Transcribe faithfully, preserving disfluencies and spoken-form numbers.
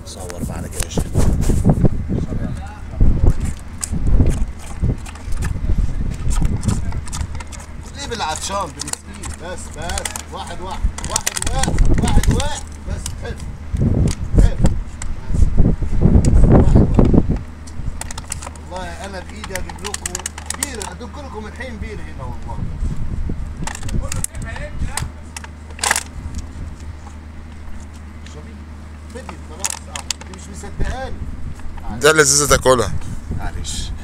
صور معانا كده يا شيخ. جيب العطشان بنسقيه بس بس واحد واحد واحد واحد واحد واحد بس. حلو حلو بس واحد واحد. والله انا بايدي اجيب لكم بيره، ادق لكم الحين بيره هنا والله. بدي خلاص. اه انت مش مصدقاني. ده لذيذة تاكلها. معلش.